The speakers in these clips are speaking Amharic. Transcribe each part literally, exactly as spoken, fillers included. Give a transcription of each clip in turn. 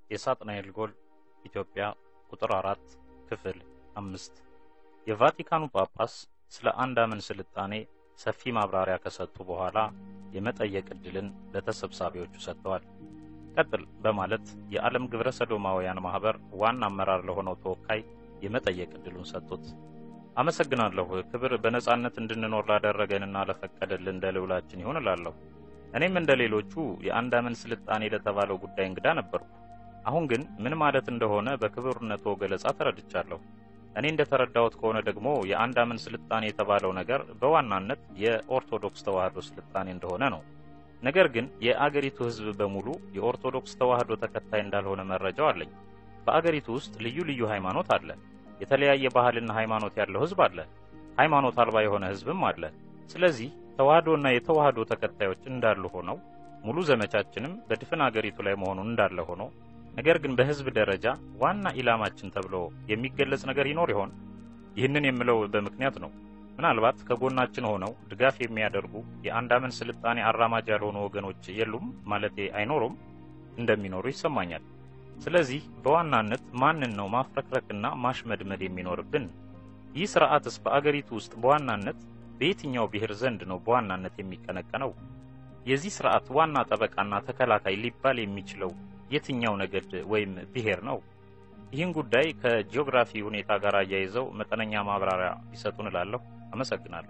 የሳጥናኤል ጎል ኢትዮጵያ ቁጥር አራት ክፍል አምስት የቫቲካኑ ጳጳስ ስለ አንድ አመን ስልጣኔ ሰፊ ማብራሪያ ከሰጡ በኋላ የመጠየቅ ዕድልን ለተሰብሳቢዎቹ ሰጥተዋል። ቀጥል በማለት የዓለም ግብረ ሰዶማውያን ማህበር ዋና አመራር ለሆነው ተወካይ የመጠየቅ ዕድሉን ሰጡት። አመሰግናለሁ ክብር በነጻነት እንድንኖር ላደረገንና ለፈቀደልን ለልዑላችን ይሁን እላለሁ። እኔም እንደሌሎቹ የአንድ አመን ስልጣኔ ለተባለው ጉዳይ እንግዳ ነበርኩ። አሁን ግን ምን ማለት እንደሆነ በክብርነቱ ገለጻ ተረድቻለሁ። እኔ እንደተረዳሁት ከሆነ ደግሞ የአንድ አመን ስልጣኔ የተባለው ነገር በዋናነት የኦርቶዶክስ ተዋህዶ ስልጣኔ እንደሆነ ነው። ነገር ግን የአገሪቱ ህዝብ በሙሉ የኦርቶዶክስ ተዋህዶ ተከታይ እንዳልሆነ መረጃው አለኝ። በአገሪቱ ውስጥ ልዩ ልዩ ሃይማኖት አለ። የተለያየ ባህልና ሃይማኖት ያለው ህዝብ አለ። ሃይማኖት አልባ የሆነ ህዝብም አለ። ስለዚህ ተዋህዶና የተዋህዶ ተከታዮች እንዳሉ ሆነው ሙሉ ዘመቻችንም በድፍን አገሪቱ ላይ መሆኑን እንዳለ ሆኖ ነገር ግን በህዝብ ደረጃ ዋና ኢላማችን ተብሎ የሚገለጽ ነገር ይኖር ይሆን? ይህንን የምለው በምክንያት ነው። ምናልባት ከጎናችን ሆነው ድጋፍ የሚያደርጉ የአንድ አመን ስልጣኔ አራማጅ ያልሆኑ ወገኖች የሉም ማለት አይኖሩም፣ እንደሚኖሩ ይሰማኛል። ስለዚህ በዋናነት ማንን ነው ማፍረክረክና ማሽመድመድ የሚኖርብን? ይህ ስርዓትስ በአገሪቱ ውስጥ በዋናነት በየትኛው ብሔር ዘንድ ነው በዋናነት የሚቀነቀነው? የዚህ ስርዓት ዋና ጠበቃና ተከላካይ ሊባል የሚችለው የትኛው ነገድ ወይም ብሔር ነው? ይህን ጉዳይ ከጂኦግራፊ ሁኔታ ጋር አያይዘው መጠነኛ ማብራሪያ ቢሰጡን እላለሁ። አመሰግናለሁ።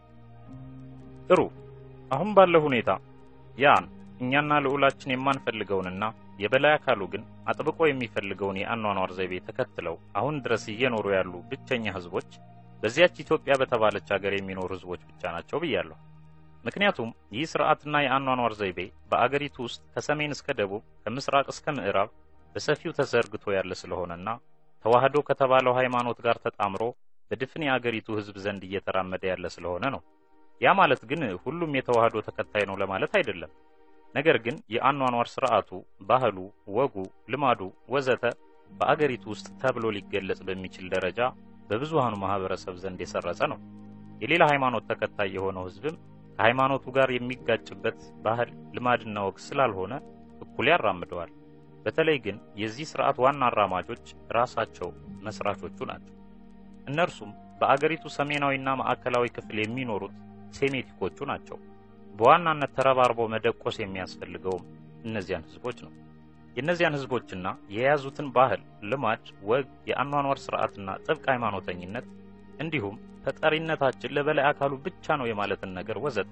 ጥሩ። አሁን ባለው ሁኔታ ያን እኛና ልዑላችን የማንፈልገውንና የበላይ አካሉ ግን አጥብቆ የሚፈልገውን የአኗኗር ዘይቤ ተከትለው አሁን ድረስ እየኖሩ ያሉ ብቸኛ ህዝቦች በዚያች ኢትዮጵያ በተባለች ሀገር የሚኖሩ ህዝቦች ብቻ ናቸው ብያለሁ። ምክንያቱም ይህ ስርዓትና የአኗኗር ዘይቤ በአገሪቱ ውስጥ ከሰሜን እስከ ደቡብ ከምስራቅ እስከ ምዕራብ በሰፊው ተዘርግቶ ያለ ስለሆነና ተዋህዶ ከተባለው ሃይማኖት ጋር ተጣምሮ በድፍን የአገሪቱ ህዝብ ዘንድ እየተራመደ ያለ ስለሆነ ነው። ያ ማለት ግን ሁሉም የተዋህዶ ተከታይ ነው ለማለት አይደለም። ነገር ግን የአኗኗር ስርዓቱ፣ ባህሉ፣ ወጉ፣ ልማዱ ወዘተ በአገሪቱ ውስጥ ተብሎ ሊገለጽ በሚችል ደረጃ በብዙሃኑ ማህበረሰብ ዘንድ የሰረጸ ነው። የሌላ ሃይማኖት ተከታይ የሆነው ህዝብም ከሃይማኖቱ ጋር የሚጋጭበት ባህል፣ ልማድና ወግ ስላልሆነ እኩል ያራምደዋል። በተለይ ግን የዚህ ስርዓት ዋና አራማጆች ራሳቸው መስራቾቹ ናቸው። እነርሱም በአገሪቱ ሰሜናዊና ማዕከላዊ ክፍል የሚኖሩት ሴሜቲኮቹ ናቸው። በዋናነት ተረባርቦ መደቆስ የሚያስፈልገው እነዚያን ህዝቦች ነው። የእነዚያን ህዝቦችና የያዙትን ባህል፣ ልማድ፣ ወግ፣ የአኗኗር ስርዓትና ጥብቅ ሃይማኖተኝነት እንዲሁም ተጠሪነታችን ለበላይ አካሉ ብቻ ነው የማለትን ነገር ወዘተ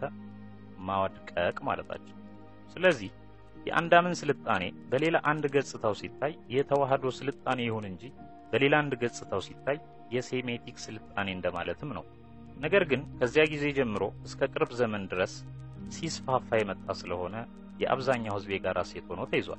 ማወድቀቅ ማለታቸው። ስለዚህ የአንድ አመን ስልጣኔ በሌላ አንድ ገጽታው ሲታይ የተዋህዶ ስልጣኔ ይሁን እንጂ በሌላ አንድ ገጽታው ሲታይ የሴሜቲክ ስልጣኔ እንደማለትም ነው። ነገር ግን ከዚያ ጊዜ ጀምሮ እስከ ቅርብ ዘመን ድረስ ሲስፋፋ የመጣ ስለሆነ የአብዛኛው ህዝብ የጋራ ሴት ሆኖ ተይዟል።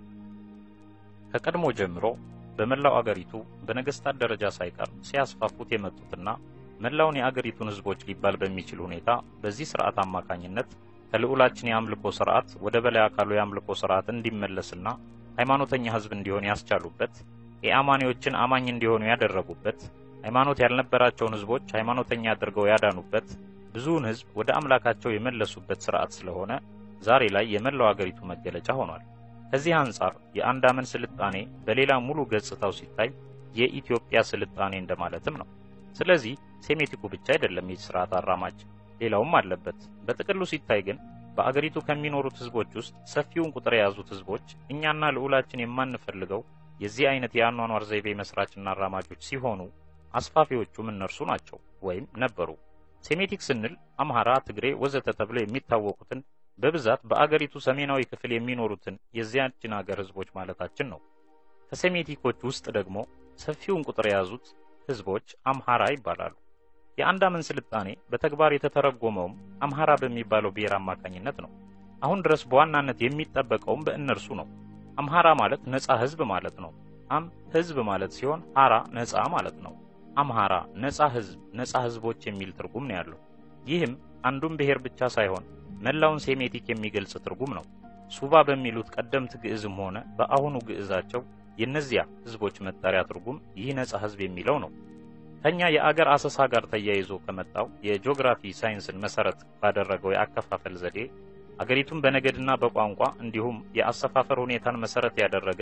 ከቀድሞ ጀምሮ በመላው አገሪቱ በነገስታት ደረጃ ሳይቀር ሲያስፋፉት የመጡትና መላውን የአገሪቱን ህዝቦች ሊባል በሚችል ሁኔታ በዚህ ስርዓት አማካኝነት ከልዑላችን የአምልኮ ስርዓት ወደ በላይ አካሉ የአምልኮ ስርዓት እንዲመለስና ሃይማኖተኛ ህዝብ እንዲሆን ያስቻሉበት፣ የአማኒዎችን አማኝ እንዲሆኑ ያደረጉበት፣ ሃይማኖት ያልነበራቸውን ህዝቦች ሃይማኖተኛ አድርገው ያዳኑበት፣ ብዙውን ህዝብ ወደ አምላካቸው የመለሱበት ስርዓት ስለሆነ ዛሬ ላይ የመላው አገሪቱ መገለጫ ሆኗል። ከዚህ አንፃር የአንድ አመን ስልጣኔ በሌላ ሙሉ ገጽታው ሲታይ የኢትዮጵያ ስልጣኔ እንደማለትም ነው። ስለዚህ ሴሜቲኩ ብቻ አይደለም ይህ ስርዓት አራማጅ፣ ሌላውም አለበት። በጥቅሉ ሲታይ ግን በአገሪቱ ከሚኖሩት ህዝቦች ውስጥ ሰፊውን ቁጥር የያዙት ህዝቦች እኛና ልዑላችን የማንፈልገው የዚህ አይነት የአኗኗር ዘይቤ መስራችና አራማጆች ሲሆኑ አስፋፊዎቹም እነርሱ ናቸው ወይም ነበሩ። ሴሜቲክ ስንል አምሃራ፣ ትግሬ ወዘተ ተብለው የሚታወቁትን በብዛት በአገሪቱ ሰሜናዊ ክፍል የሚኖሩትን የዚያችን ሀገር ህዝቦች ማለታችን ነው። ከሴሜቲኮች ውስጥ ደግሞ ሰፊውን ቁጥር የያዙት ህዝቦች አምሃራ ይባላሉ። የአንድ አመን ስልጣኔ በተግባር የተተረጎመውም አምሃራ በሚባለው ብሔር አማካኝነት ነው። አሁን ድረስ በዋናነት የሚጠበቀውም በእነርሱ ነው። አምሃራ ማለት ነፃ ህዝብ ማለት ነው። አም ህዝብ ማለት ሲሆን ሃራ ነፃ ማለት ነው። አምሃራ ነፃ ህዝብ፣ ነፃ ህዝቦች የሚል ትርጉም ነው ያለው። ይህም አንዱን ብሔር ብቻ ሳይሆን መላውን ሴሜቲክ የሚገልጽ ትርጉም ነው። ሱባ በሚሉት ቀደምት ግዕዝም ሆነ በአሁኑ ግዕዛቸው የነዚያ ህዝቦች መጠሪያ ትርጉም ይህ ነፃ ህዝብ የሚለው ነው። ከኛ የአገር አሰሳ ጋር ተያይዞ ከመጣው የጂኦግራፊ ሳይንስን መሰረት ባደረገው የአከፋፈል ዘዴ አገሪቱን በነገድና በቋንቋ እንዲሁም የአሰፋፈር ሁኔታን መሰረት ያደረገ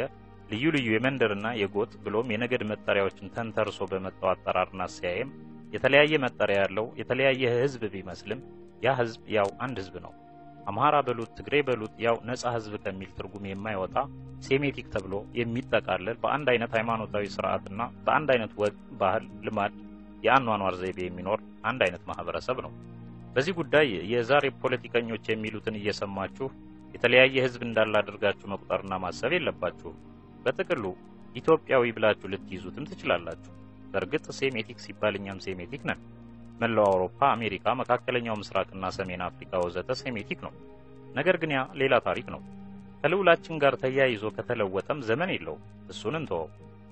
ልዩ ልዩ የመንደርና የጎጥ ብሎም የነገድ መጠሪያዎችን ተንተርሶ በመጣው አጠራርና ሲያየም የተለያየ መጠሪያ ያለው የተለያየ ህዝብ ቢመስልም ያ ህዝብ ያው አንድ ህዝብ ነው። አምሃራ በሉት ትግሬ በሉት ያው ነፃ ህዝብ ከሚል ትርጉም የማይወጣ ሴሜቲክ ተብሎ የሚጠቃለል በአንድ አይነት ሃይማኖታዊ ስርዓትና በአንድ አይነት ወግ፣ ባህል፣ ልማድ የአኗኗር ዘይቤ የሚኖር አንድ አይነት ማህበረሰብ ነው። በዚህ ጉዳይ የዛሬ ፖለቲከኞች የሚሉትን እየሰማችሁ የተለያየ ህዝብ እንዳለ አድርጋችሁ መቁጠርና ማሰብ የለባችሁም። በጥቅሉ ኢትዮጵያዊ ብላችሁ ልትይዙትም ትችላላችሁ። በእርግጥ ሴሜቲክ ሲባል እኛም ሴሜቲክ ነን። መላው አውሮፓ፣ አሜሪካ፣ መካከለኛው ምስራቅና ሰሜን አፍሪካ ወዘተ ሴሜቲክ ነው። ነገር ግን ያ ሌላ ታሪክ ነው። ከልዑላችን ጋር ተያይዞ ከተለወጠም ዘመን የለው። እሱን እንተወው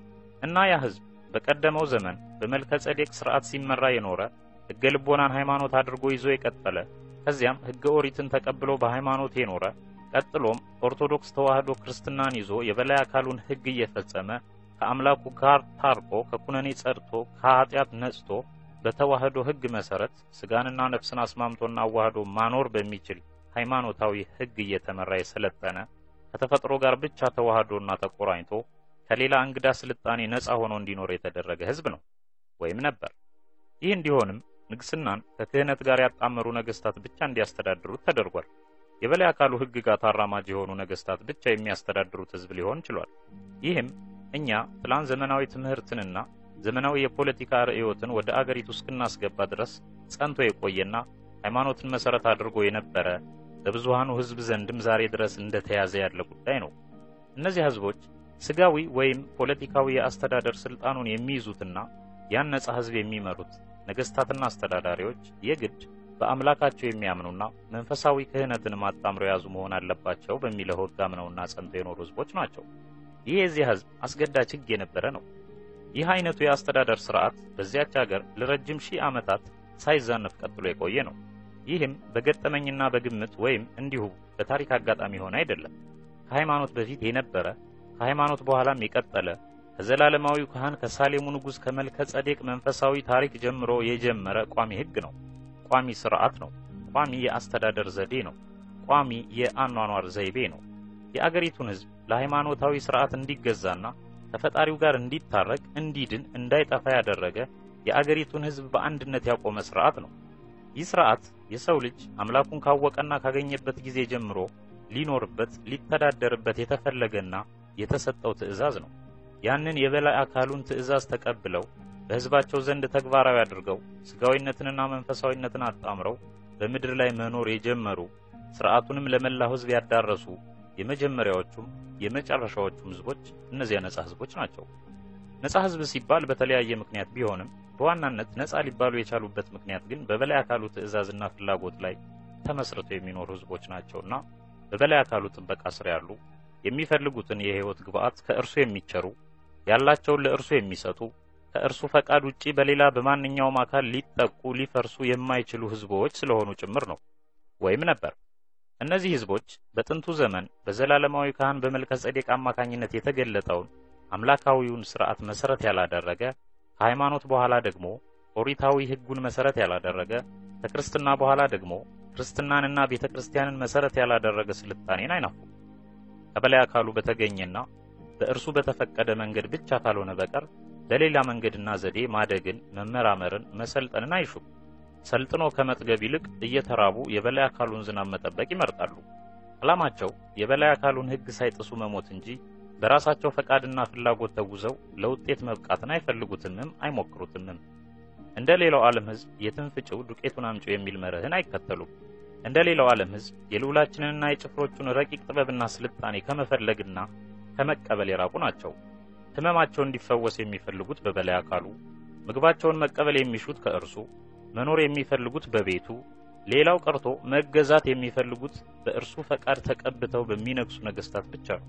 እና ያ ህዝብ በቀደመው ዘመን በመልከ ጼዴቅ ስርዓት ሲመራ የኖረ ህገ ልቦናን ሃይማኖት አድርጎ ይዞ የቀጠለ ከዚያም ህገ ኦሪትን ተቀብሎ በሃይማኖት የኖረ ቀጥሎም ኦርቶዶክስ ተዋህዶ ክርስትናን ይዞ የበላይ አካሉን ህግ እየፈጸመ ከአምላኩ ጋር ታርቆ ከኩነኔ ጸድቶ ከኃጢአት ነጽቶ በተዋህዶ ህግ መሰረት ስጋንና ነፍስን አስማምቶና አዋህዶ ማኖር በሚችል ሃይማኖታዊ ህግ እየተመራ የሰለጠነ ከተፈጥሮ ጋር ብቻ ተዋህዶና ተቆራኝቶ ከሌላ እንግዳ ስልጣኔ ነፃ ሆኖ እንዲኖር የተደረገ ህዝብ ነው ወይም ነበር። ይህ እንዲሆንም ንግስናን ከክህነት ጋር ያጣመሩ ነገስታት ብቻ እንዲያስተዳድሩት ተደርጓል። የበላይ አካሉ ህግ ጋር ታራማጅ የሆኑ ነገስታት ብቻ የሚያስተዳድሩት ህዝብ ሊሆን ችሏል። ይህም እኛ ፕላን ዘመናዊ ትምህርትንና ዘመናዊ የፖለቲካ ርዕዮትን ወደ አገሪቱ እስክናስገባ ድረስ ጸንቶ የቆየና ሃይማኖትን መሰረት አድርጎ የነበረ በብዙሃኑ ህዝብ ዘንድም ዛሬ ድረስ እንደተያዘ ያለ ጉዳይ ነው። እነዚህ ህዝቦች ስጋዊ ወይም ፖለቲካዊ የአስተዳደር ስልጣኑን የሚይዙትና ያን ነፃ ህዝብ የሚመሩት ነገስታትና አስተዳዳሪዎች የግድ በአምላካቸው የሚያምኑና መንፈሳዊ ክህነትን ማጣምረው ያዙ መሆን አለባቸው በሚለው ህግ አምነውና ጸንተው የኖሩ ህዝቦች ናቸው። ይህ የዚህ ህዝብ አስገዳጅ ህግ የነበረ ነው። ይህ አይነቱ የአስተዳደር ስርዓት በዚያች ሀገር ለረጅም ሺህ ዓመታት ሳይዛነፍ ቀጥሎ የቆየ ነው። ይህም በገጠመኝና በግምት ወይም እንዲሁ በታሪክ አጋጣሚ ሆነ አይደለም። ከሃይማኖት በፊት የነበረ ከሃይማኖት በኋላም የቀጠለ ከዘላለማዊው ካህን ከሳሌሙ ንጉስ ከመልከ ጼዴቅ መንፈሳዊ ታሪክ ጀምሮ የጀመረ ቋሚ ህግ ነው። ቋሚ ስርዓት ነው። ቋሚ የአስተዳደር ዘዴ ነው። ቋሚ የአኗኗር ዘይቤ ነው። የአገሪቱን ህዝብ ለሃይማኖታዊ ስርዓት እንዲገዛና ከፈጣሪው ጋር እንዲታረቅ እንዲድን እንዳይጠፋ ያደረገ የአገሪቱን ህዝብ በአንድነት ያቆመ ስርዓት ነው። ይህ ስርዓት የሰው ልጅ አምላኩን ካወቀና ካገኘበት ጊዜ ጀምሮ ሊኖርበት ሊተዳደርበት የተፈለገና የተሰጠው ትእዛዝ ነው። ያንን የበላይ አካሉን ትእዛዝ ተቀብለው በህዝባቸው ዘንድ ተግባራዊ አድርገው ስጋዊነትንና መንፈሳዊነትን አጣምረው በምድር ላይ መኖር የጀመሩ ስርዓቱንም ለመላው ህዝብ ያዳረሱ የመጀመሪያዎቹም የመጨረሻዎቹም ህዝቦች እነዚያ ነፃ ህዝቦች ናቸው። ነፃ ህዝብ ሲባል በተለያየ ምክንያት ቢሆንም በዋናነት ነፃ ሊባሉ የቻሉበት ምክንያት ግን በበላይ አካሉ ትእዛዝና ፍላጎት ላይ ተመስርተው የሚኖሩ ህዝቦች ናቸውና በበላይ አካሉ ጥበቃ ስር ያሉ የሚፈልጉትን የህይወት ግብአት ከእርሱ የሚቸሩ ያላቸውን ለእርሱ የሚሰጡ ከእርሱ ፈቃድ ውጪ በሌላ በማንኛውም አካል ሊጠቁ ሊፈርሱ የማይችሉ ህዝቦች ስለሆኑ ጭምር ነው ወይም ነበር። እነዚህ ህዝቦች በጥንቱ ዘመን በዘላለማዊ ካህን በመልከ ጼዴቅ አማካኝነት የተገለጠውን አምላካዊውን ስርዓት መሰረት ያላደረገ ከሃይማኖት በኋላ ደግሞ ኦሪታዊ ህጉን መሰረት ያላደረገ ከክርስትና በኋላ ደግሞ ክርስትናንና ቤተክርስቲያንን መሰረት ያላደረገ ስልጣኔን አይናፉ። ከበላይ አካሉ በተገኘና በእርሱ በተፈቀደ መንገድ ብቻ ካልሆነ በቀር በሌላ መንገድና ዘዴ ማደግን መመራመርን መሰልጠንን አይሹም። ሰልጥኖ ከመጥገብ ይልቅ እየተራቡ የበላይ አካሉን ዝናብ መጠበቅ ይመርጣሉ። ዓላማቸው የበላይ አካሉን ህግ ሳይጥሱ መሞት እንጂ በራሳቸው ፈቃድና ፍላጎት ተጉዘው ለውጤት መብቃትን አይፈልጉትምም አይሞክሩትምም። እንደ ሌላው ዓለም ህዝብ የትንፍጭው ዱቄቱን አምጪው የሚል መርህን አይከተሉም። እንደ ሌላው ዓለም ህዝብ የልዑላችንንና የጭፍሮቹን ረቂቅ ጥበብና ስልጣኔ ከመፈለግና ከመቀበል የራቁ ናቸው። ህመማቸው እንዲፈወስ የሚፈልጉት በበላይ አካሉ፣ ምግባቸውን መቀበል የሚሹት ከእርሱ፣ መኖር የሚፈልጉት በቤቱ፣ ሌላው ቀርቶ መገዛት የሚፈልጉት በእርሱ ፈቃድ ተቀብተው በሚነግሱ ነገስታት ብቻ ነው።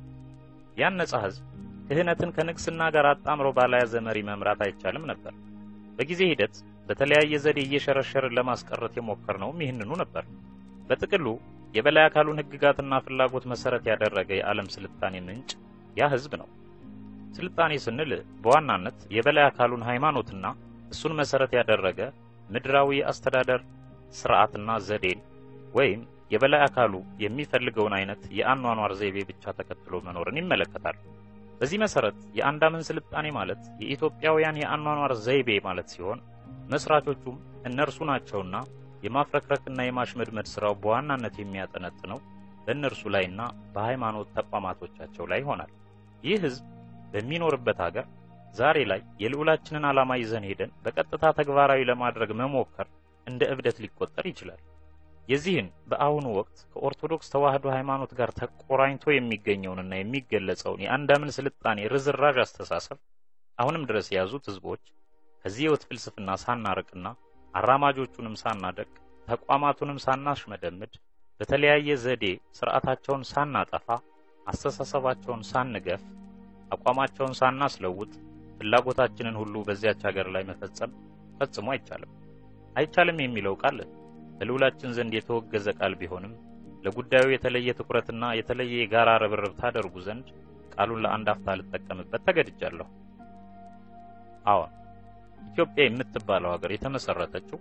ያን ነፃ ህዝብ ክህነትን ከንግስና ጋር አጣምሮ ባላያዘ መሪ መምራት አይቻልም ነበር። በጊዜ ሂደት በተለያየ ዘዴ እየሸረሸርን ለማስቀረት የሞከርነውም ይህንኑ ነበር። በጥቅሉ የበላይ አካሉን ህግጋትና ፍላጎት መሰረት ያደረገ የዓለም ስልጣኔ ምንጭ ያ ህዝብ ነው። ስልጣኔ ስንል በዋናነት የበላይ አካሉን ሃይማኖትና እሱን መሰረት ያደረገ ምድራዊ አስተዳደር ስርዓትና ዘዴን ወይም የበላይ አካሉ የሚፈልገውን አይነት የአኗኗር ዘይቤ ብቻ ተከትሎ መኖርን ይመለከታል። በዚህ መሰረት የአንዳምን ስልጣኔ ማለት የኢትዮጵያውያን የአኗኗር ዘይቤ ማለት ሲሆን መስራቾቹም እነርሱ ናቸውና የማፍረክረክና የማሽመድመድ ስራው በዋናነት የሚያጠነጥነው በእነርሱ ላይና በሃይማኖት ተቋማቶቻቸው ላይ ይሆናል። ይህ ህዝብ በሚኖርበት ሀገር ዛሬ ላይ የልዑላችንን ዓላማ ይዘን ሄደን በቀጥታ ተግባራዊ ለማድረግ መሞከር እንደ እብደት ሊቆጠር ይችላል። የዚህን በአሁኑ ወቅት ከኦርቶዶክስ ተዋህዶ ሃይማኖት ጋር ተቆራኝቶ የሚገኘውንና የሚገለጸውን የአንዳምን ስልጣኔ ርዝራዥ አስተሳሰብ አሁንም ድረስ የያዙት ህዝቦች ከዚህ የወት ፍልስፍና ሳናርቅና አራማጆቹንም ሳናደቅ ተቋማቱንም ሳናሽመደምድ በተለያየ ዘዴ ስርዓታቸውን ሳናጠፋ አስተሳሰባቸውን ሳንገፍ አቋማቸውን ሳናስለውጥ ፍላጎታችንን ሁሉ በዚያች ሀገር ላይ መፈጸም ፈጽሞ አይቻልም። አይቻልም የሚለው ቃል በልዑላችን ዘንድ የተወገዘ ቃል ቢሆንም ለጉዳዩ የተለየ ትኩረትና የተለየ የጋራ ርብርብ ታደርጉ ዘንድ ቃሉን ለአንድ አፍታ ልጠቀምበት ተገድጃለሁ። አዎን ኢትዮጵያ የምትባለው ሀገር የተመሰረተችው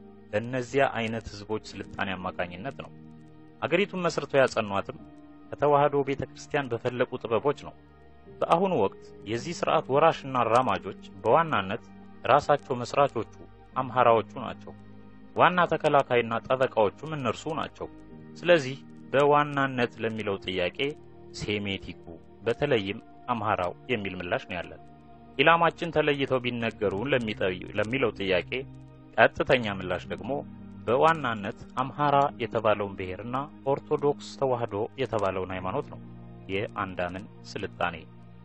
በእነዚያ አይነት ህዝቦች ስልጣኔ አማካኝነት ነው። ሀገሪቱን መስርተው ያጸኗትም ከተዋህዶ ቤተክርስቲያን በፈለቁ ጥበቦች ነው። በአሁኑ ወቅት የዚህ ስርዓት ወራሽና አራማጆች በዋናነት ራሳቸው መስራቾቹ አምሃራዎቹ ናቸው። ዋና ተከላካይና ጠበቃዎቹም እነርሱ ናቸው። ስለዚህ በዋናነት ለሚለው ጥያቄ ሴሜቲኩ በተለይም አምሃራው የሚል ምላሽ ነው ያለን። ኢላማችን ተለይተው ቢነገሩ ለሚለው ጥያቄ ቀጥተኛ ምላሽ ደግሞ በዋናነት አምሃራ የተባለውን ብሔርና ኦርቶዶክስ ተዋህዶ የተባለውን ሃይማኖት ነው። የአንዳምን ስልጣኔ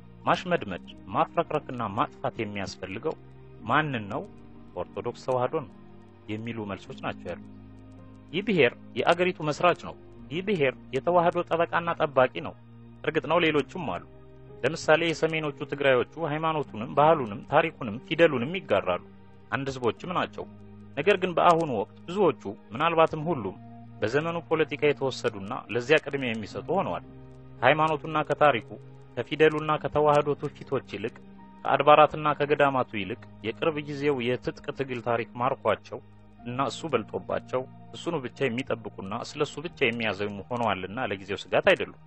ማሽመድመድ ማፍረክረክና ማጥፋት የሚያስፈልገው ማንን ነው? ኦርቶዶክስ ተዋህዶ ነው የሚሉ መልሶች ናቸው ያሉት። ይህ ብሔር የአገሪቱ መስራች ነው። ይህ ብሔር የተዋህዶ ጠበቃና ጠባቂ ነው። እርግጥ ነው ሌሎችም አሉ። ለምሳሌ የሰሜኖቹ ትግራዮቹ ሃይማኖቱንም ባህሉንም ታሪኩንም ፊደሉንም ይጋራሉ። አንድ ህዝቦችም ናቸው። ነገር ግን በአሁኑ ወቅት ብዙዎቹ ምናልባትም ሁሉም በዘመኑ ፖለቲካ የተወሰዱና ለዚያ ቅድሚያ የሚሰጡ ሆነዋል። ከሃይማኖቱና ከታሪኩ ከፊደሉና ከተዋህዶ ትውፊቶች ይልቅ ከአድባራትና ከገዳማቱ ይልቅ የቅርብ ጊዜው የትጥቅ ትግል ታሪክ ማርኳቸው እና እሱ በልጦባቸው እሱኑ ብቻ የሚጠብቁና ስለሱ ብቻ የሚያዘሙ ሆነዋልና ለጊዜው ስጋት አይደሉም።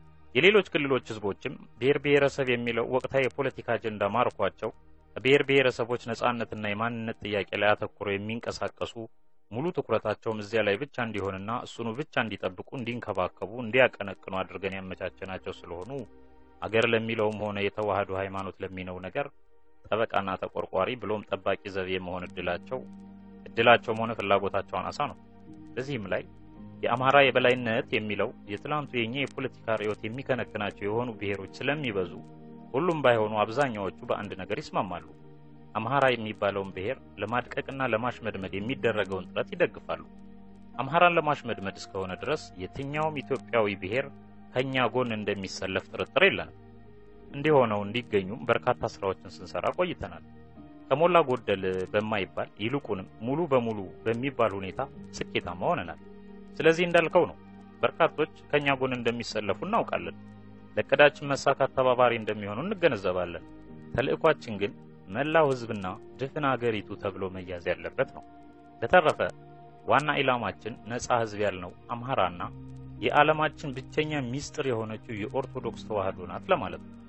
የሌሎች ክልሎች ህዝቦችም ብሔር ብሔረሰብ የሚለው ወቅታዊ የፖለቲካ አጀንዳ ማርኳቸው ብሔር ብሔረሰቦች ነጻነትና የማንነት ጥያቄ ላይ አተኩረው የሚንቀሳቀሱ ሙሉ ትኩረታቸውም እዚያ ላይ ብቻ እንዲሆንና እሱኑ ብቻ እንዲጠብቁ እንዲንከባከቡ እንዲያቀነቅኑ አድርገን ያመቻቸናቸው ስለሆኑ አገር ለሚለውም ሆነ የተዋህዶ ሃይማኖት ለሚነው ነገር ጠበቃና ተቆርቋሪ ብሎም ጠባቂ ዘብ የመሆን እድላቸው እድላቸውም ሆነ ፍላጎታቸው አናሳ ነው። በዚህም ላይ የአማራ የበላይነት የሚለው የትላንቱ የኛ የፖለቲካ ርዕዮት የሚከነክናቸው የሆኑ ብሔሮች ስለሚበዙ ሁሉም ባይሆኑ አብዛኛዎቹ በአንድ ነገር ይስማማሉ። አማራ የሚባለውን ብሔር ለማድቀቅና ለማሽመድመድ የሚደረገውን ጥረት ይደግፋሉ። አማራን ለማሽመድመድ እስከሆነ ድረስ የትኛውም ኢትዮጵያዊ ብሔር ከኛ ጎን እንደሚሰለፍ ጥርጥር የለንም። እንዲሆነው እንዲገኙም በርካታ ስራዎችን ስንሰራ ቆይተናል። ከሞላ ጎደል በማይባል ይልቁንም ሙሉ በሙሉ በሚባል ሁኔታ ስኬታማ ሆነናል። ስለዚህ እንዳልከው ነው በርካቶች ከኛ ጎን እንደሚሰለፉ እናውቃለን። ለቀዳችን መሳካት ተባባሪ እንደሚሆኑ እንገነዘባለን። ተልእኳችን ግን መላው ህዝብና ድፍን ሀገሪቱ ተብሎ መያዝ ያለበት ነው። በተረፈ ዋና ኢላማችን ነጻ ህዝብ ያልነው አምሃራና የዓለማችን ብቸኛ ሚስጥር የሆነችው የኦርቶዶክስ ተዋህዶ ናት ለማለት ነው።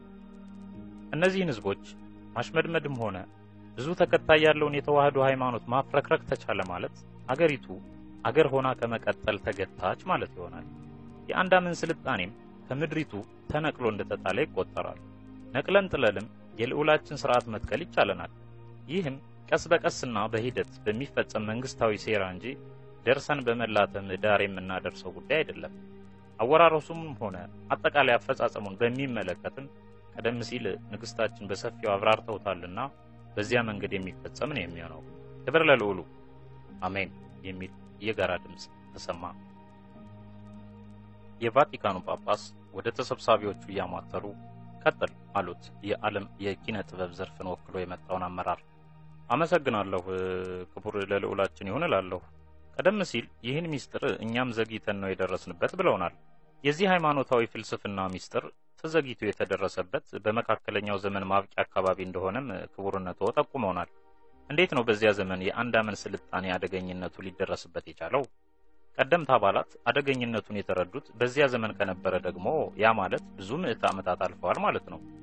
እነዚህን ህዝቦች ማሽመድመድም ሆነ ብዙ ተከታይ ያለውን የተዋህዶ ሃይማኖት ማፍረክረክ ተቻለ ማለት አገሪቱ አገር ሆና ከመቀጠል ተገታች ማለት ይሆናል። የአንዳምን ስልጣኔም ከምድሪቱ ተነቅሎ እንደተጣለ ይቆጠራል። ነቅለን ጥለልም የልዑላችን ስርዓት መትከል ይቻለናል። ይህም ቀስ በቀስና በሂደት በሚፈጸም መንግስታዊ ሴራ እንጂ ደርሰን በመላተም ዳር የምናደርሰው ጉዳይ አይደለም። አወራረሱም ሆነ አጠቃላይ አፈጻጸሙን በሚመለከትም ቀደም ሲል ንግስታችን በሰፊው አብራርተውታልና በዚያ መንገድ የሚፈጸም ነው የሚሆነው። ክብር ለልዑሉ አሜን የሚል የጋራ ድምጽ ተሰማ። የቫቲካኑ ጳጳስ ወደ ተሰብሳቢዎቹ ያማተሩ ቀጥል አሉት የዓለም የኪነ ጥበብ ዘርፍን ወክሎ የመጣውን አመራር። አመሰግናለሁ ክቡር ለልዑላችን ይሁን እላለሁ። ቀደም ሲል ይህን ሚስጥር እኛም ዘግይተን ነው የደረስንበት ብለውናል። የዚህ ሃይማኖታዊ ፍልስፍና ሚስጥር ተዘግይቶ የተደረሰበት በመካከለኛው ዘመን ማብቂያ አካባቢ እንደሆነም ክቡርነቱ ጠቁመውናል። እንዴት ነው በዚያ ዘመን የአንዳምን ስልጣኔ አደገኝነቱ ሊደረስበት የቻለው? ቀደምት አባላት አደገኝነቱን የተረዱት በዚያ ዘመን ከነበረ ደግሞ ያ ማለት ብዙ ምዕተ ዓመታት አልፈዋል ማለት ነው።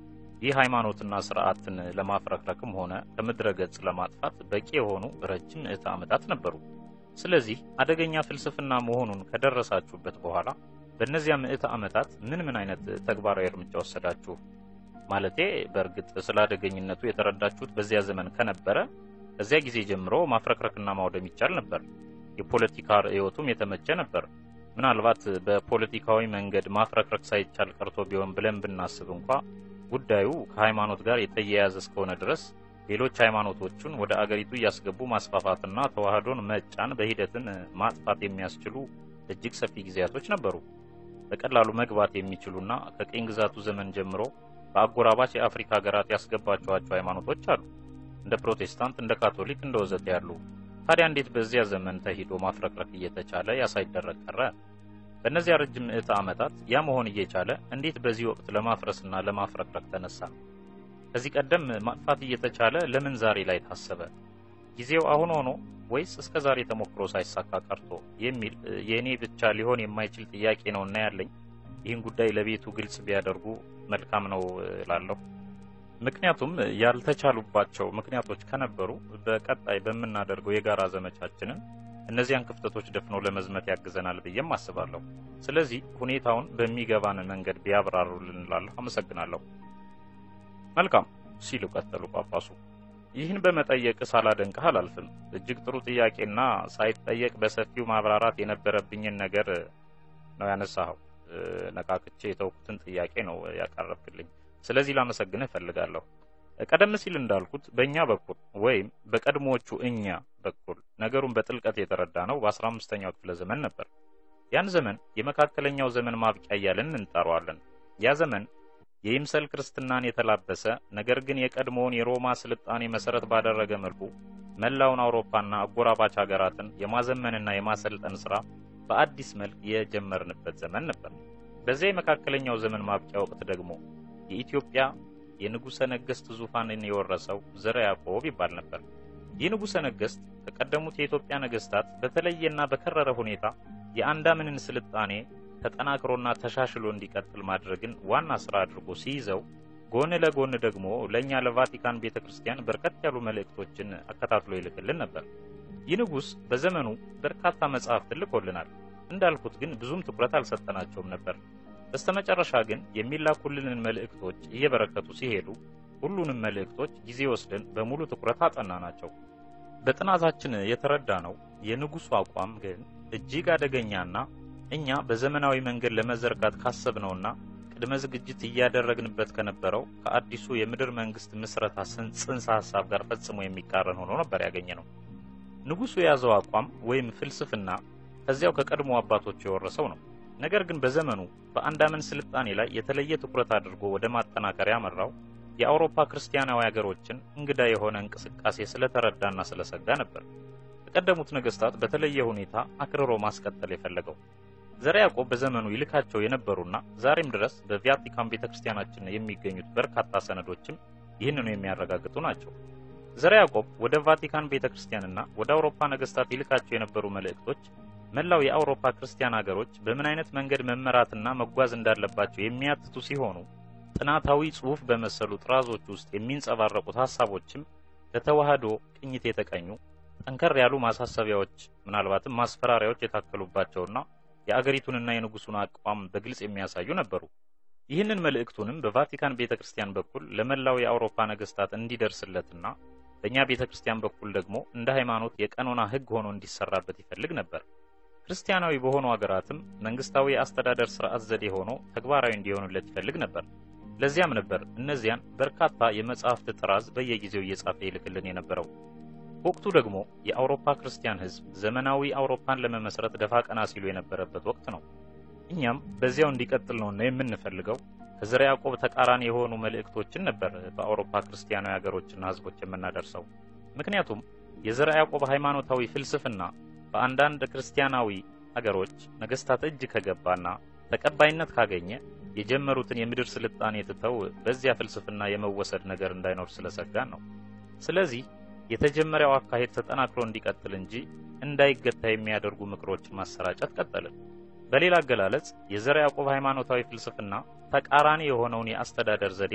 ይህ ሃይማኖትና ስርዓትን ለማፍረክረክም ሆነ ከምድረ ገጽ ለማጥፋት በቂ የሆኑ ረጅም ምዕተ ዓመታት ነበሩ። ስለዚህ አደገኛ ፍልስፍና መሆኑን ከደረሳችሁበት በኋላ በእነዚያ ምዕተ ዓመታት ምን ምን አይነት ተግባራዊ እርምጃ ወሰዳችሁ? ማለቴ በእርግጥ ስለ አደገኝነቱ የተረዳችሁት በዚያ ዘመን ከነበረ ከዚያ ጊዜ ጀምሮ ማፍረክረክና ማውደም ይቻል ነበር። የፖለቲካ ርዕዮቱም የተመቸ ነበር። ምናልባት በፖለቲካዊ መንገድ ማፍረክረክ ሳይቻል ቀርቶ ቢሆን ብለን ብናስብ እንኳ ጉዳዩ ከሃይማኖት ጋር የተያያዘ እስከሆነ ድረስ ሌሎች ሃይማኖቶችን ወደ አገሪቱ ያስገቡ ማስፋፋትና ተዋህዶን መጫን በሂደትን ማጥፋት የሚያስችሉ እጅግ ሰፊ ጊዜያቶች ነበሩ። በቀላሉ መግባት የሚችሉና ከቅኝ ግዛቱ ዘመን ጀምሮ በአጎራባች የአፍሪካ ሀገራት ያስገባቸዋቸው ሃይማኖቶች አሉ። እንደ ፕሮቴስታንት፣ እንደ ካቶሊክ፣ እንደ ወዘተ ያሉ። ታዲያ እንዴት በዚያ ዘመን ተሂዶ ማፍረክረክ እየተቻለ ያሳይደረግ ቀረ? በእነዚያ ረጅም ምዕተ ዓመታት ያ መሆን እየቻለ እንዴት በዚህ ወቅት ለማፍረስና ለማፍረክረክ ተነሳ? ከዚህ ቀደም ማጥፋት እየተቻለ ለምን ዛሬ ላይ ታሰበ? ጊዜው አሁን ሆኖ ወይስ እስከ ዛሬ ተሞክሮ ሳይሳካ ቀርቶ የሚል የኔ ብቻ ሊሆን የማይችል ጥያቄ ነውና ያለኝ ይህን ጉዳይ ለቤቱ ግልጽ ቢያደርጉ መልካም ነው እላለሁ። ምክንያቱም ያልተቻሉባቸው ምክንያቶች ከነበሩ በቀጣይ በመናደርገው የጋራ ዘመቻችንን እነዚያን ክፍተቶች ደፍኖ ለመዝመት ያግዘናል ብዬም አስባለሁ። ስለዚህ ሁኔታውን በሚገባን መንገድ ቢያብራሩልን እላለሁ። አመሰግናለሁ። መልካም ሲሉ ቀጠሉ ጳጳሱ። ይህን በመጠየቅ ሳላደንቅህ አላልፍም። እጅግ ጥሩ ጥያቄና ሳይጠየቅ በሰፊው ማብራራት የነበረብኝን ነገር ነው ያነሳኸው። ነቃቅቼ የተውኩትን ጥያቄ ነው ያቀረብክልኝ። ስለዚህ ላመሰግንህ እፈልጋለሁ። ቀደም ሲል እንዳልኩት በእኛ በኩል ወይም በቀድሞዎቹ እኛ በኩል ነገሩን በጥልቀት የተረዳ ነው በአስራ አምስተኛው ክፍለ ዘመን ነበር። ያን ዘመን የመካከለኛው ዘመን ማብቂያ እያልን እንጠራዋለን። ያ ዘመን የይምሰል ክርስትናን የተላበሰ ነገር ግን የቀድሞውን የሮማ ስልጣኔ መሰረት ባደረገ መልኩ መላውን አውሮፓና አጎራባች ሀገራትን የማዘመንና የማሰልጠን ስራ በአዲስ መልክ የጀመርንበት ዘመን ነበር። በዚያ የመካከለኛው ዘመን ማብቂያ ወቅት ደግሞ የኢትዮጵያ የንጉሰ ነገስት ዙፋንን የወረሰው ዘርዓ ያዕቆብ ይባል ነበር። ይህ ንጉሰ ነገስት ከቀደሙት የኢትዮጵያ ነገስታት በተለየና በከረረ ሁኔታ የአንዳምንን ስልጣኔ ተጠናክሮና ተሻሽሎ እንዲቀጥል ማድረግን ዋና ስራ አድርጎ ሲይዘው ጎን ለጎን ደግሞ ለኛ ለቫቲካን ቤተክርስቲያን በርከት ያሉ መልእክቶችን አከታትሎ ይልክልን ነበር። ይህ ንጉስ በዘመኑ በርካታ መጻሕፍት ልኮልናል። እንዳልኩት ግን ብዙም ትኩረት አልሰጠናቸውም ነበር። በስተመጨረሻ ግን የሚላኩልንን መልእክቶች እየበረከቱ ሲሄዱ ሁሉንም መልእክቶች ጊዜ ወስደን በሙሉ ትኩረት አጠናናቸው። በጥናታችን የተረዳነው የንጉሱ አቋም ግን እጅግ አደገኛና እኛ በዘመናዊ መንገድ ለመዘርጋት ካሰብነውና ቅድመ ዝግጅት እያደረግንበት ከነበረው ከአዲሱ የምድር መንግስት ምስረታ ጽንሰ ሐሳብ ጋር ፈጽሞ የሚቃረን ሆኖ ነበር ያገኘነው። ንጉሱ የያዘው አቋም ወይም ፍልስፍና ከዚያው ከቀድሞ አባቶች የወረሰው ነው። ነገር ግን በዘመኑ በአንዳምን ስልጣኔ ላይ የተለየ ትኩረት አድርጎ ወደ ማጠናከር ያመራው የአውሮፓ ክርስቲያናዊ ሀገሮችን እንግዳ የሆነ እንቅስቃሴ ስለተረዳና ስለሰጋ ነበር። ከቀደሙት ነገስታት በተለየ ሁኔታ አክርሮ ማስቀጠል የፈለገው ዘርዓ ያዕቆብ በዘመኑ ይልካቸው የነበሩና ዛሬም ድረስ በቫቲካን ቤተክርስቲያናችን የሚገኙት በርካታ ሰነዶችም ይህንኑ የሚያረጋግጡ ናቸው። ዘርዓ ያዕቆብ ወደ ቫቲካን ቤተክርስቲያንና ወደ አውሮፓ ነገስታት ይልካቸው የነበሩ መልእክቶች መላው የአውሮፓ ክርስቲያን ሀገሮች በምን አይነት መንገድ መመራትና መጓዝ እንዳለባቸው የሚያትቱ ሲሆኑ ጥናታዊ ጽሑፍ በመሰሉ ጥራዞች ውስጥ የሚንጸባረቁት ሐሳቦችም ለተዋህዶ ቅኝት የተቀኙ ጠንከር ያሉ ማሳሰቢያዎች ምናልባትም ማስፈራሪያዎች የታከሉባቸውና የአገሪቱንና የንጉሱን አቋም በግልጽ የሚያሳዩ ነበሩ። ይህንን መልእክቱንም በቫቲካን ቤተክርስቲያን በኩል ለመላው የአውሮፓ ነገስታት እንዲደርስለትና በእኛ ቤተክርስቲያን በኩል ደግሞ እንደ ሃይማኖት የቀኖና ሕግ ሆኖ እንዲሰራበት ይፈልግ ነበር። ክርስቲያናዊ በሆኑ ሀገራትም መንግስታዊ የአስተዳደር ስርዓት ዘዴ ሆኖ ተግባራዊ እንዲሆኑለት ይፈልግ ነበር። ለዚያም ነበር እነዚያን በርካታ የመጻሕፍት ጥራዝ በየጊዜው እየጻፈ ይልክልን የነበረው። ወቅቱ ደግሞ የአውሮፓ ክርስቲያን ህዝብ ዘመናዊ አውሮፓን ለመመስረት ደፋ ቀና ሲሉ የነበረበት ወቅት ነው። እኛም በዚያው እንዲቀጥል ነውና የምንፈልገው ከዘርዓ ያዕቆብ ተቃራኒ የሆኑ መልእክቶችን ነበር በአውሮፓ ክርስቲያናዊ ሀገሮችና ህዝቦች የምናደርሰው። ምክንያቱም የዘርዓ ያዕቆብ ሃይማኖታዊ ፍልስፍና በአንዳንድ ክርስቲያናዊ ሀገሮች ነገስታት እጅ ከገባና ተቀባይነት ካገኘ የጀመሩትን የምድር ስልጣኔ ትተው በዚያ ፍልስፍና የመወሰድ ነገር እንዳይኖር ስለሰጋን ነው። ስለዚህ የተጀመረው አካሄድ ተጠናክሮ እንዲቀጥል እንጂ እንዳይገታ የሚያደርጉ ምክሮችን ማሰራጨት ቀጠልን። በሌላ አገላለጽ የዘርዓ ያዕቆብ ሃይማኖታዊ ፍልስፍና ተቃራኒ የሆነውን የአስተዳደር ዘዴ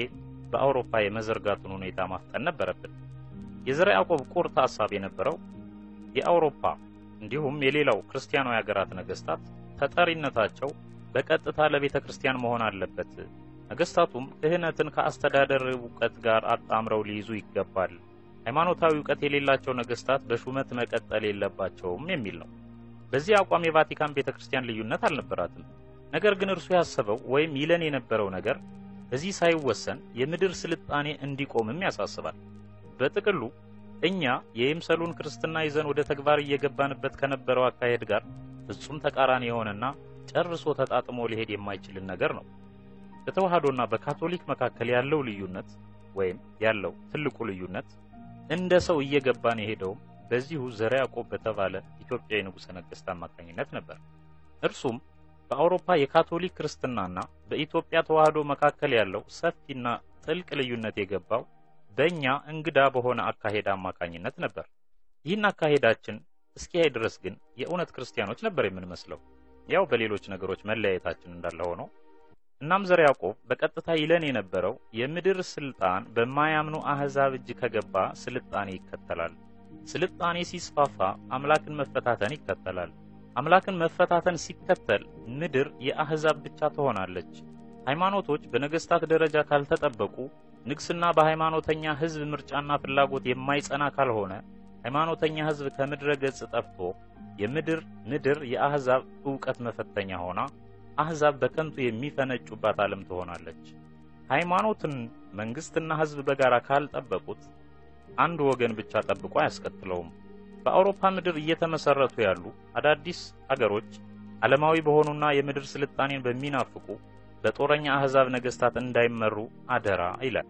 በአውሮፓ የመዘርጋቱን ሁኔታ ማፍጠን ነበረብን። የዘርዓ ያዕቆብ ቁርጥ ሐሳብ የነበረው የአውሮፓ እንዲሁም የሌላው ክርስቲያናዊ ሀገራት ነገስታት ተጠሪነታቸው በቀጥታ ለቤተ ክርስቲያን መሆን አለበት። ነገስታቱም ክህነትን ከአስተዳደር ዕውቀት ጋር አጣምረው ሊይዙ ይገባል። ሃይማኖታዊ ዕውቀት የሌላቸው ነገስታት በሹመት መቀጠል የለባቸውም የሚል ነው። በዚህ አቋም የቫቲካን ቤተክርስቲያን ልዩነት አልነበራትም። ነገር ግን እርሱ ያሰበው ወይም ይለን የነበረው ነገር በዚህ ሳይወሰን የምድር ስልጣኔ እንዲቆምም ያሳስባል። በጥቅሉ እኛ የይምሰሉን ክርስትና ይዘን ወደ ተግባር እየገባንበት ከነበረው አካሄድ ጋር ፍጹም ተቃራኒ የሆነና ጨርሶ ተጣጥሞ ሊሄድ የማይችል ነገር ነው። በተዋህዶና በካቶሊክ መካከል ያለው ልዩነት ወይም ያለው ትልቁ ልዩነት እንደ ሰው እየገባን የሄደው በዚሁ ዘርዓ ያዕቆብ በተባለ ኢትዮጵያዊ ንጉሠ ነገሥት አማካኝነት ነበር። እርሱም በአውሮፓ የካቶሊክ ክርስትናና በኢትዮጵያ ተዋህዶ መካከል ያለው ሰፊና ጥልቅ ልዩነት የገባው በእኛ እንግዳ በሆነ አካሄድ አማካኝነት ነበር። ይህን አካሄዳችን እስኪያይ ድረስ ግን የእውነት ክርስቲያኖች ነበር የምንመስለው፣ ያው በሌሎች ነገሮች መለያየታችን እንዳለ ሆኖ። እናም ዘርዓ ያዕቆብ በቀጥታ ይለን የነበረው የምድር ስልጣን በማያምኑ አህዛብ እጅ ከገባ ስልጣኔ ይከተላል። ስልጣኔ ሲስፋፋ አምላክን መፈታተን ይከተላል። አምላክን መፈታተን ሲከተል ምድር የአህዛብ ብቻ ትሆናለች። ሃይማኖቶች በነገስታት ደረጃ ካልተጠበቁ፣ ንግስና በሃይማኖተኛ ህዝብ ምርጫና ፍላጎት የማይጸና ካልሆነ ሃይማኖተኛ ህዝብ ከምድረ ገጽ ጠፍቶ የምድር ምድር የአህዛብ ዕውቀት መፈተኛ ሆና አህዛብ በከንቱ የሚፈነጩባት ዓለም ትሆናለች። ሃይማኖትን መንግስትና ህዝብ በጋራ ካልጠበቁት አንድ ወገን ብቻ ጠብቆ አያስከትለውም። በአውሮፓ ምድር እየተመሰረቱ ያሉ አዳዲስ አገሮች ዓለማዊ በሆኑና የምድር ስልጣኔን በሚናፍቁ በጦረኛ አህዛብ ነገስታት እንዳይመሩ አደራ ይላል።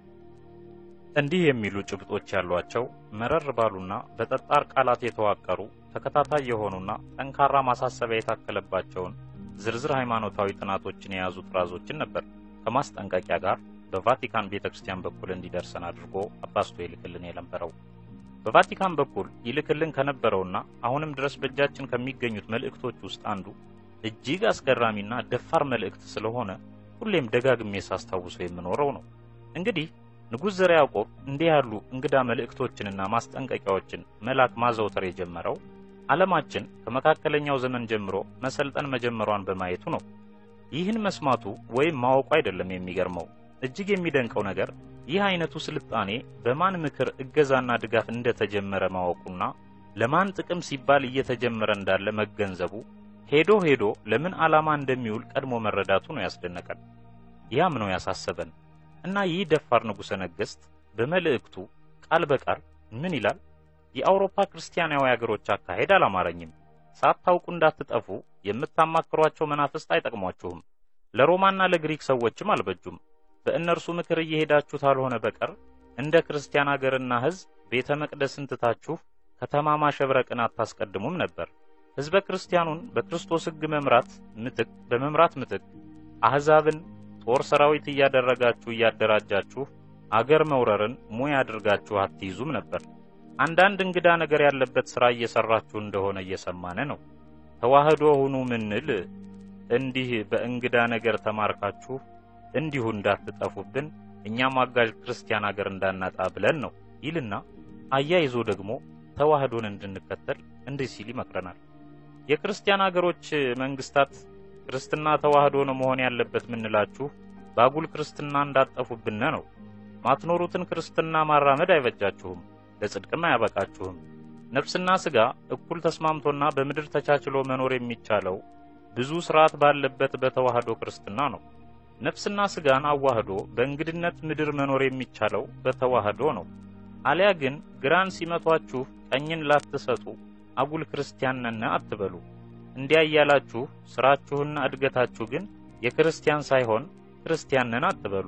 እንዲህ የሚሉ ጭብጦች ያሏቸው መረር ባሉና በጠጣር ቃላት የተዋቀሩ ተከታታይ የሆኑና ጠንካራ ማሳሰቢያ የታከለባቸውን ዝርዝር ሃይማኖታዊ ጥናቶችን የያዙ ጥራዞችን ነበር ከማስጠንቀቂያ ጋር በቫቲካን ቤተክርስቲያን በኩል እንዲደርሰን አድርጎ አባስቶ ይልክልን የነበረው። በቫቲካን በኩል ይልክልን ከነበረውና አሁንም ድረስ በእጃችን ከሚገኙት መልእክቶች ውስጥ አንዱ እጅግ አስገራሚና ደፋር መልእክት ስለሆነ ሁሌም ደጋግሜ ሳስታውሰው የምኖረው ነው። እንግዲህ ንጉሥ ዘርዓ ያዕቆብ እንዲህ ያሉ እንግዳ መልእክቶችንና ማስጠንቀቂያዎችን መላክ ማዘውተር የጀመረው ዓለማችን ከመካከለኛው ዘመን ጀምሮ መሰልጠን መጀመሯን በማየቱ ነው። ይህን መስማቱ ወይም ማወቁ አይደለም የሚገርመው። እጅግ የሚደንቀው ነገር ይህ አይነቱ ስልጣኔ በማን ምክር እገዛና ድጋፍ እንደተጀመረ ማወቁና ለማን ጥቅም ሲባል እየተጀመረ እንዳለ መገንዘቡ ሄዶ ሄዶ ለምን ዓላማ እንደሚውል ቀድሞ መረዳቱ ነው ያስደነቀን። ያም ነው ያሳሰበን። እና ይህ ደፋር ንጉሠ ነገሥት በመልእክቱ ቃል በቃል ምን ይላል? የአውሮፓ ክርስቲያናዊ አገሮች አካሄድ አላማረኝም። ሳታውቁ እንዳትጠፉ የምታማክሯቸው መናፍስት አይጠቅሟችሁም። ለሮማና ለግሪክ ሰዎችም አልበጁም። በእነርሱ ምክር እየሄዳችሁ ታልሆነ በቀር እንደ ክርስቲያን አገርና ሕዝብ ቤተ መቅደስን ትታችሁ ከተማ ማሸብረቅን አታስቀድሙም ነበር። ሕዝበ ክርስቲያኑን በክርስቶስ ሕግ መምራት ምትክ በመምራት ምትክ አህዛብን ጦር ሰራዊት እያደረጋችሁ እያደራጃችሁ አገር መውረርን ሙያ አድርጋችሁ አትይዙም ነበር። አንዳንድ እንግዳ ነገር ያለበት ሥራ እየሰራችሁ እንደሆነ እየሰማነ ነው። ተዋህዶ ሁኑ ምንል እንዲህ በእንግዳ ነገር ተማርካችሁ እንዲሁ እንዳትጠፉብን እኛም አጋዥ ክርስቲያን አገር እንዳናጣ ብለን ነው ይልና አያይዞ ደግሞ ተዋህዶን እንድንከተል እንዲህ ሲል ይመክረናል። የክርስቲያን አገሮች መንግስታት ክርስትና ተዋህዶ ነው መሆን ያለበት ምንላችሁ ባጉል ክርስትና እንዳትጠፉብን ነው። ማትኖሩትን ክርስትና ማራመድ አይበጃችሁም፣ ለጽድቅም አያበቃችሁም። ነፍስና ሥጋ እኩል ተስማምቶና በምድር ተቻችሎ መኖር የሚቻለው ብዙ ሥርዓት ባለበት በተዋህዶ ክርስትና ነው። ነፍስና ሥጋን አዋህዶ በእንግድነት ምድር መኖር የሚቻለው በተዋህዶ ነው። አሊያ ግን ግራን ሲመቷችሁ ቀኝን ላትሰጡ አጉል ክርስቲያን ነን አትበሉ። እንዲያያላችሁ ሥራችሁና እድገታችሁ ግን የክርስቲያን ሳይሆን ክርስቲያን ነን አትበሉ።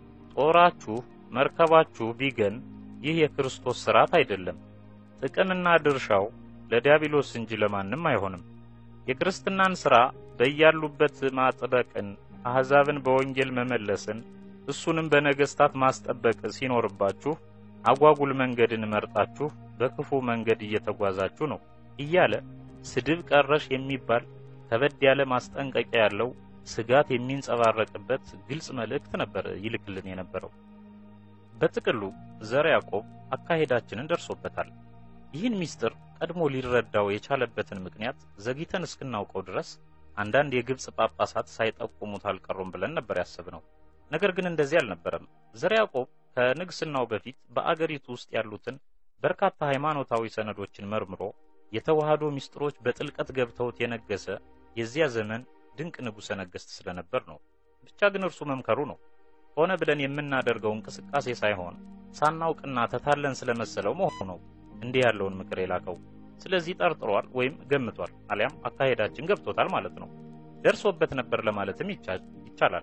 ጦራችሁ መርከባችሁ ቢገን ይህ የክርስቶስ ሥርዓት አይደለም። ጥቅምና ድርሻው ለዲያብሎስ እንጂ ለማንም አይሆንም። የክርስትናን ሥራ በያሉበት ማጥበቅን አህዛብን በወንጌል መመለስን እሱንም በነገስታት ማስጠበቅ ሲኖርባችሁ አጓጉል መንገድን መርጣችሁ በክፉ መንገድ እየተጓዛችሁ ነው እያለ ስድብ ቀረሽ የሚባል ከበድ ያለ ማስጠንቀቂያ ያለው ስጋት የሚንጸባረቅበት ግልጽ መልእክት ነበር ይልክልን የነበረው። በጥቅሉ ዘር ያዕቆብ አካሄዳችንን ደርሶበታል። ይህን ሚስጥር ቀድሞ ሊረዳው የቻለበትን ምክንያት ዘግይተን እስክናውቀው ድረስ አንዳንድ የግብጽ ጳጳሳት ሳይጠቁሙት አልቀሩም ብለን ነበር ያሰብነው። ነገር ግን እንደዚህ አልነበረም። ዘር ያዕቆብ ከንግስናው በፊት በአገሪቱ ውስጥ ያሉትን በርካታ ሃይማኖታዊ ሰነዶችን መርምሮ የተዋህዶ ሚስጥሮች በጥልቀት ገብተውት የነገሰ የዚያ ዘመን ድንቅ ንጉሠ ነገሥት ስለነበር ነው። ብቻ ግን እርሱ መምከሩ ነው ሆነ ብለን የምናደርገው እንቅስቃሴ ሳይሆን ሳናውቅና ተታለን ስለመሰለው መሆኑ ነው እንዲህ ያለውን ምክር የላከው። ስለዚህ ጠርጥሯል ወይም ገምቷል አሊያም አካሄዳችን ገብቶታል ማለት ነው። ደርሶበት ነበር ለማለትም ይቻላል።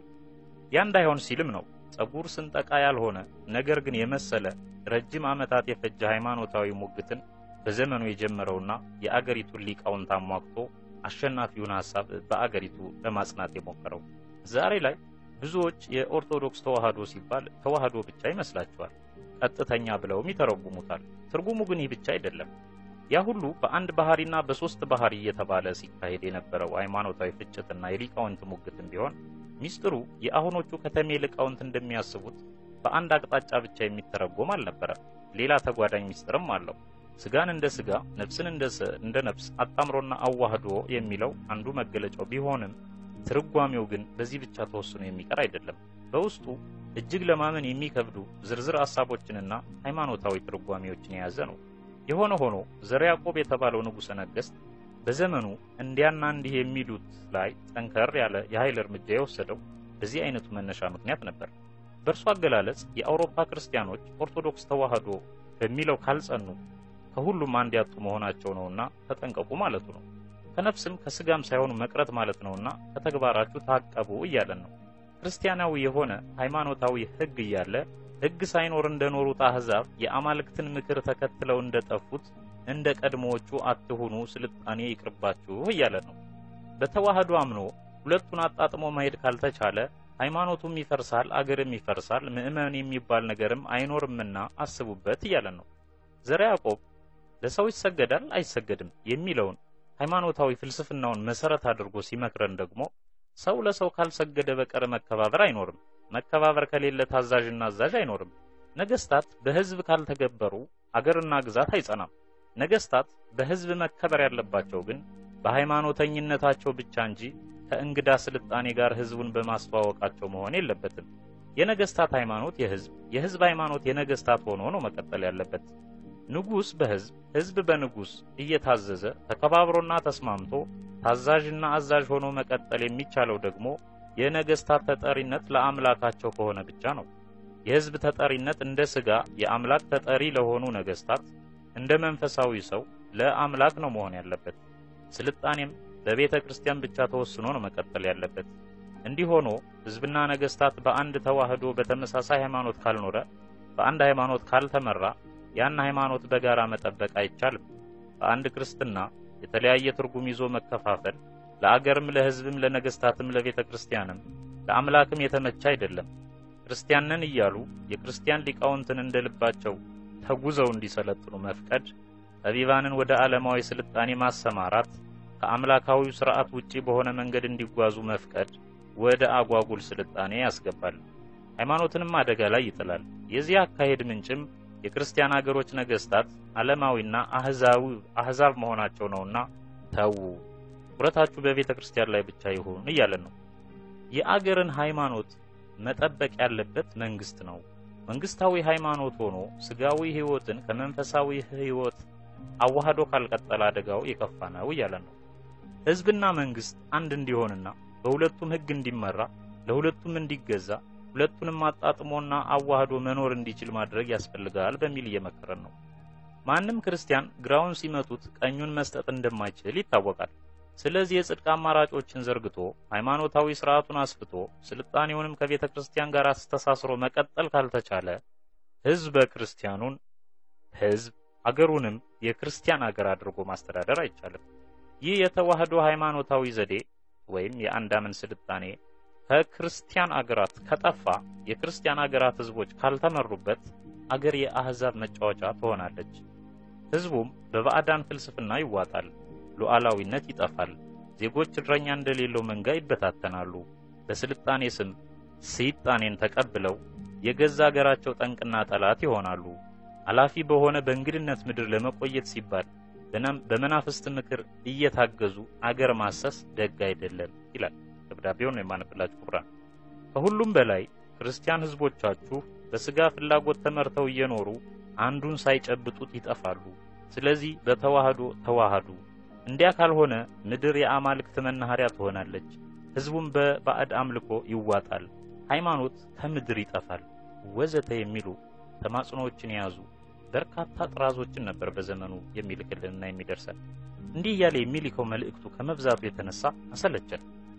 ያ እንዳይሆን ሲልም ነው ጸጉር ስንጠቃ ያልሆነ ነገር ግን የመሰለ ረጅም ዓመታት የፈጀ ሃይማኖታዊ ሙግትን በዘመኑ የጀመረውና የአገሪቱን ሊቃውንት አሟግቶ አሸናፊውን ሐሳብ በአገሪቱ ለማጽናት የሞከረው። ዛሬ ላይ ብዙዎች የኦርቶዶክስ ተዋህዶ ሲባል ተዋህዶ ብቻ ይመስላቸዋል። ቀጥተኛ ብለውም ይተረጉሙታል። ትርጉሙ ግን ይህ ብቻ አይደለም። ያ ሁሉ በአንድ ባህሪና በሶስት ባህሪ እየተባለ ሲካሄድ የነበረው ሃይማኖታዊ ፍጭትና የሊቃውንት ሙግትም ቢሆን ሚስጥሩ የአሁኖቹ ከተሜ ሊቃውንት እንደሚያስቡት በአንድ አቅጣጫ ብቻ የሚተረጎም አልነበረም። ሌላ ተጓዳኝ ሚስጥርም አለው። ስጋን እንደ ስጋ ነፍስን እንደ እንደ ነፍስ አጣምሮና አዋህዶ የሚለው አንዱ መገለጫው ቢሆንም ትርጓሜው ግን በዚህ ብቻ ተወስኖ የሚቀር አይደለም። በውስጡ እጅግ ለማመን የሚከብዱ ዝርዝር ሐሳቦችንና ሃይማኖታዊ ትርጓሜዎችን የያዘ ነው። የሆነ ሆኖ ዘር ያዕቆብ የተባለው ንጉሠ ነገሥት በዘመኑ እንዲያና እንዲህ የሚሉት ላይ ጠንከር ያለ የኃይል እርምጃ የወሰደው በዚህ አይነቱ መነሻ ምክንያት ነበር። በእርሱ አገላለጽ የአውሮፓ ክርስቲያኖች ኦርቶዶክስ ተዋህዶ በሚለው ካልጸኑ ከሁሉም አንድ ያጡ መሆናቸው ነውና ተጠንቀቁ ማለቱ ነው። ከነፍስም ከስጋም ሳይሆኑ መቅረት ማለት ነውና ከተግባራችሁ ታቀቡ እያለን ነው። ክርስቲያናዊ የሆነ ሃይማኖታዊ ሕግ እያለ ሕግ ሳይኖር እንደኖሩት አህዛብ የአማልክትን ምክር ተከትለው እንደጠፉት እንደ ቀድሞዎቹ አትሁኑ፣ ስልጣኔ ይቅርባችሁ እያለን ነው። በተዋህዶ አምኖ ሁለቱን አጣጥሞ መሄድ ካልተቻለ ሃይማኖቱም ይፈርሳል፣ አገርም ይፈርሳል፣ ምእመን የሚባል ነገርም አይኖርምና አስቡበት እያለን ነው። ዘር ያዕቆብ ለሰው ይሰገዳል አይሰገድም የሚለውን ሃይማኖታዊ ፍልስፍናውን መሰረት አድርጎ ሲመክረን ደግሞ ሰው ለሰው ካልሰገደ በቀር መከባበር አይኖርም፣ መከባበር ከሌለ ታዛዥና አዛዥ አይኖርም፣ ነገስታት በህዝብ ካልተገበሩ አገርና ግዛት አይጸናም። ነገስታት በህዝብ መከበር ያለባቸው ግን በሃይማኖተኝነታቸው ብቻ እንጂ ከእንግዳ ስልጣኔ ጋር ህዝቡን በማስተዋወቃቸው መሆን የለበትም። የነገስታት ሃይማኖት የህዝብ የህዝብ ሃይማኖት የነገስታት ሆኖ ነው መቀጠል ያለበት። ንጉስ በህዝብ ህዝብ በንጉስ እየታዘዘ ተከባብሮና ተስማምቶ ታዛዥና አዛዥ ሆኖ መቀጠል የሚቻለው ደግሞ የነገስታት ተጠሪነት ለአምላካቸው ከሆነ ብቻ ነው። የህዝብ ተጠሪነት እንደ ስጋ የአምላክ ተጠሪ ለሆኑ ነገስታት፣ እንደ መንፈሳዊ ሰው ለአምላክ ነው መሆን ያለበት። ስልጣኔም በቤተ ክርስቲያን ብቻ ተወስኖ ነው መቀጠል ያለበት። እንዲህ ሆኖ ህዝብና ነገስታት በአንድ ተዋህዶ በተመሳሳይ ሃይማኖት ካልኖረ፣ በአንድ ሃይማኖት ካልተመራ ያን ሃይማኖት በጋራ መጠበቅ አይቻልም። በአንድ ክርስትና የተለያየ ትርጉም ይዞ መከፋፈል ለአገርም ለህዝብም ለነገስታትም ለቤተ ክርስቲያንም ለአምላክም የተመቸ አይደለም። ክርስቲያንን እያሉ የክርስቲያን ሊቃውንትን እንደልባቸው ተጉዘው እንዲሰለጥኑ መፍቀድ፣ ጠቢባንን ወደ ዓለማዊ ስልጣኔ ማሰማራት፣ ከአምላካዊው ሥርዓት ውጪ በሆነ መንገድ እንዲጓዙ መፍቀድ ወደ አጓጉል ስልጣኔ ያስገባል፣ ሃይማኖትንም አደጋ ላይ ይጥላል። የዚህ አካሄድ ምንጭም የክርስቲያን አገሮች ነገስታት ዓለማዊና አህዛዊ አህዛብ መሆናቸው ነውና ተው ኩረታችሁ በቤተ ክርስቲያን ላይ ብቻ ይሁን እያለን ነው። የአገርን ሃይማኖት መጠበቅ ያለበት መንግስት ነው። መንግስታዊ ሃይማኖት ሆኖ ስጋዊ ህይወትን ከመንፈሳዊ ህይወት አዋህዶ ካልቀጠለ አደጋው የከፋ ነው እያለን ነው። ህዝብና መንግስት አንድ እንዲሆንና በሁለቱም ህግ እንዲመራ ለሁለቱም እንዲገዛ ሁለቱንም አጣጥሞና አዋህዶ መኖር እንዲችል ማድረግ ያስፈልጋል በሚል እየመከረን ነው። ማንም ክርስቲያን ግራውን ሲመቱት ቀኙን መስጠት እንደማይችል ይታወቃል። ስለዚህ የጽድቅ አማራጮችን ዘርግቶ ሃይማኖታዊ ሥርዓቱን አስፍቶ ስልጣኔውንም ከቤተ ክርስቲያን ጋር አስተሳስሮ መቀጠል ካልተቻለ ህዝበ ክርስቲያኑን ህዝብ አገሩንም የክርስቲያን አገር አድርጎ ማስተዳደር አይቻልም። ይህ የተዋህዶ ሃይማኖታዊ ዘዴ ወይም የአንዳመን ስልጣኔ ከክርስቲያን አገራት ከጠፋ የክርስቲያን አገራት ህዝቦች ካልተመሩበት አገር የአህዛብ መጫወቻ ትሆናለች። ህዝቡም በባዕዳን ፍልስፍና ይዋጣል፣ ሉዓላዊነት ይጠፋል፣ ዜጎች እረኛ እንደሌለው መንጋ ይበታተናሉ። በስልጣኔ ስም ሰይጣኔን ተቀብለው የገዛ ሀገራቸው ጠንቅና ጠላት ይሆናሉ። አላፊ በሆነ በእንግድነት ምድር ለመቆየት ሲባል በመናፍስት ምክር እየታገዙ አገር ማሰስ ደግ አይደለም ይላል ደብዳቤውን የማነብላችሁ ቁርአን። ከሁሉም በላይ ክርስቲያን ህዝቦቻችሁ በስጋ ፍላጎት ተመርተው እየኖሩ አንዱን ሳይጨብጡት ይጠፋሉ። ስለዚህ በተዋህዶ ተዋሃዱ። እንዲያ ካልሆነ ምድር የአማልክት መናኸሪያ ትሆናለች። ህዝቡም በባዕድ አምልኮ ይዋጣል። ሃይማኖት ከምድር ይጠፋል ወዘተ የሚሉ ተማጽኖዎችን የያዙ በርካታ ጥራዞችን ነበር በዘመኑ የሚልክልንና የሚደርሰን። እንዲህ እያለ የሚልከው መልእክቱ ከመብዛቱ የተነሳ አሰለቸን።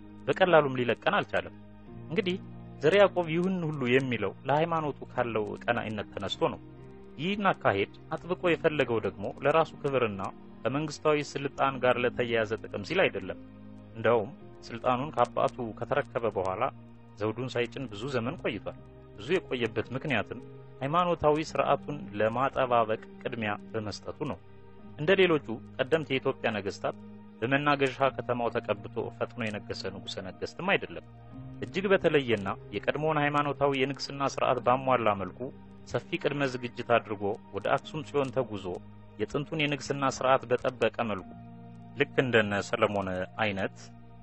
በቀላሉም ሊለቀን አልቻለም። እንግዲህ ዘርዓ ያዕቆብ ይሁን ሁሉ የሚለው ለሃይማኖቱ ካለው ቀናኢነት ተነስቶ ነው። ይህን አካሄድ አጥብቆ የፈለገው ደግሞ ለራሱ ክብርና ከመንግስታዊ ስልጣን ጋር ለተያያዘ ጥቅም ሲል አይደለም። እንደውም ስልጣኑን ከአባቱ ከተረከበ በኋላ ዘውዱን ሳይጭን ብዙ ዘመን ቆይቷል። ብዙ የቆየበት ምክንያትም ሃይማኖታዊ ስርዓቱን ለማጠባበቅ ቅድሚያ በመስጠቱ ነው። እንደ ሌሎቹ ቀደምት የኢትዮጵያ ነገስታት በመናገሻ ከተማው ተቀብቶ ፈጥኖ የነገሰ ንጉሠ ነገስትም አይደለም። እጅግ በተለየና የቀድሞውን ሃይማኖታዊ የንግስና ስርዓት ባሟላ መልኩ ሰፊ ቅድመ ዝግጅት አድርጎ ወደ አክሱም ጽዮን ተጉዞ የጥንቱን የንግስና ስርዓት በጠበቀ መልኩ ልክ እንደነ ሰለሞን አይነት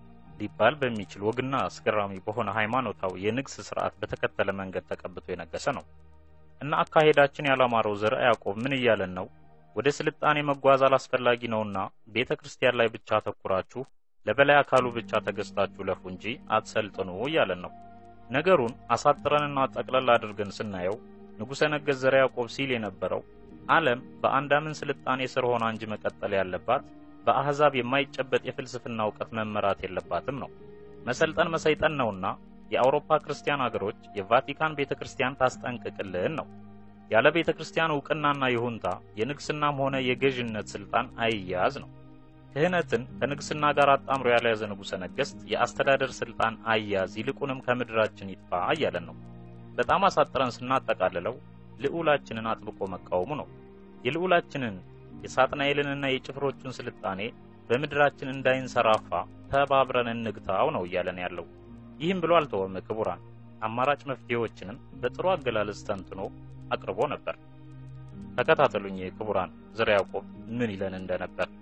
ሊባል በሚችል ወግና አስገራሚ በሆነ ሃይማኖታዊ የንግስ ስርዓት በተከተለ መንገድ ተቀብቶ የነገሰ ነው። እና አካሄዳችን ያላማረው ዘርዓ ያዕቆብ ምን እያለን ነው? ወደ ስልጣኔ መጓዝ አላስፈላጊ ነውና ቤተክርስቲያን ላይ ብቻ ተኩራችሁ ለበላይ አካሉ ብቻ ተገዝታችሁ ለፉ እንጂ አትሰልጥኑ እያለን ነው። ነገሩን አሳጥረንና ጠቅለል አድርገን ስናየው ንጉሠ ነገሥት ዘርዓ ያዕቆብ ሲል የነበረው ዓለም በአንዳምን ስልጣኔ ስር ሆና እንጂ መቀጠል ያለባት በአህዛብ የማይጨበጥ የፍልስፍና ዕውቀት መመራት የለባትም ነው። መሰልጠን መሰይጠን ነውና የአውሮፓ ክርስቲያን ሀገሮች የቫቲካን ቤተክርስቲያን ታስጠንቅቅልን ነው። ያለ ቤተክርስቲያን ዕውቅናና ይሁንታ የንግስናም ሆነ የገዥነት ስልጣን አይያዝ ነው። ክህነትን ከንግስና ጋር አጣምሮ ያለያዘ ንጉሠ ነገሥት የአስተዳደር ስልጣን አይያዝ፣ ይልቁንም ከምድራችን ይጥፋ እያለን ነው። በጣም አሳጥረን ስናጠቃልለው ልዑላችንን አጥብቆ መቃወሙ ነው። የልዑላችንን የሳጥናኤልንና የጭፍሮቹን ስልጣኔ በምድራችን እንዳይንሰራፋ ተባብረን እንግታው ነው እያለን ያለው። ይህም ብሎ አልተወም ክቡራን፣ አማራጭ መፍትሄዎችንም በጥሩ አገላለጽ ተንትኖ አቅርቦ ነበር። ተከታተሉኝ ክቡራን ዘርዓ ያዕቆብ ምን ይለን እንደነበር።